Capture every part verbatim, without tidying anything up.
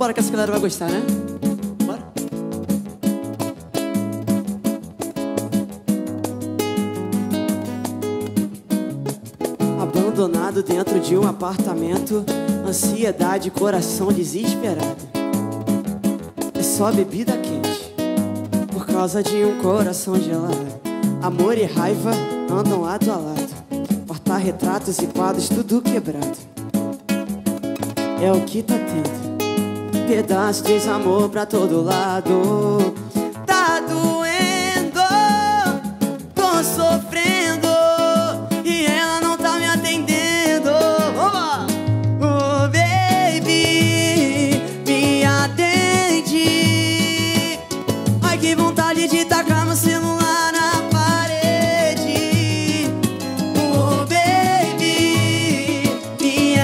Bora que essa galera vai gostar, né? Bora. Abandonado dentro de um apartamento, ansiedade, coração desesperado. É só bebida quente por causa de um coração gelado. Amor e raiva andam lado a lado, porta-retratos e quadros tudo quebrado. É o que tá tendo, pedaço de amor pra todo lado. Tá doendo, tô sofrendo e ela não tá me atendendo. Oh, baby, me atende. Ai, que vontade de tacar meu celular na parede. Oh, baby, me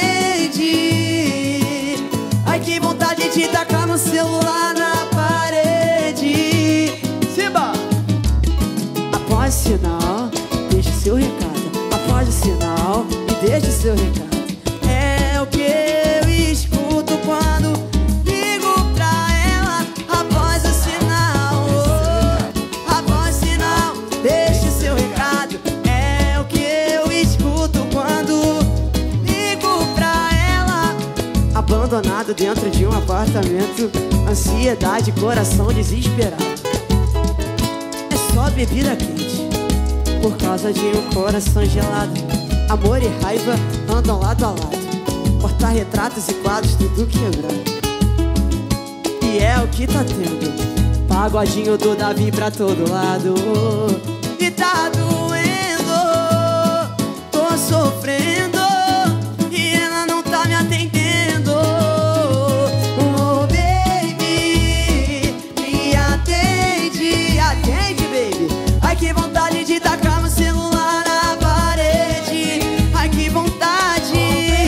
atende. Ai, que vontade de tacar meu celular na parede. Simba! Após o sinal, deixe seu recado. Após o sinal, e deixe seu recado. É o que eu escuto quando ligo pra ela. Após o sinal, oh, após o sinal, deixe seu recado. É o que eu escuto quando ligo pra ela. Abandonado dentro de um apartamento, ansiedade, coração desesperado. É só bebida quente por causa de um coração gelado. Amor e raiva andam lado a lado, porta-retratos e quadros tudo quebrado. E é o que tá tendo, pagodinho do Davi pra todo lado. E tá doendo, tô sofrendo e ela não tá me atendendo. Oh, baby, me atende, atende, baby. Ai, que vontade de tacar meu celular na parede. Ai, que vontade.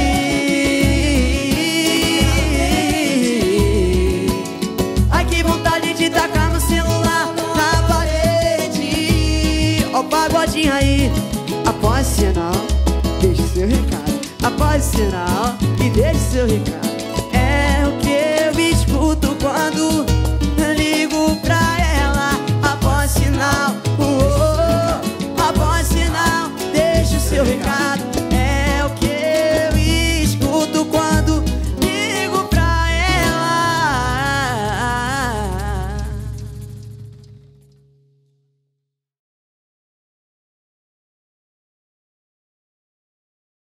Ai, que vontade de tacar meu celular na parede. Ó o pagodinho aí. Após o sinal, deixe seu recado. Após o sinal, e deixe seu recado. É o que eu escuto quando ligo pra ela. Após o sinal, oh, oh, após o sinal, deixe o seu recado.